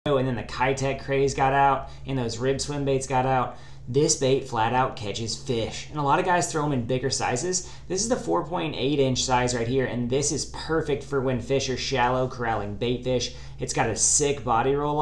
and then the Kitech craze got out and those rib swim baits got out, this bait flat out catches fish. And a lot of guys throw them in bigger sizes. This is the 4.8 inch size right here, and this is perfect for when fish are shallow corralling bait fish. It's got a sick body roll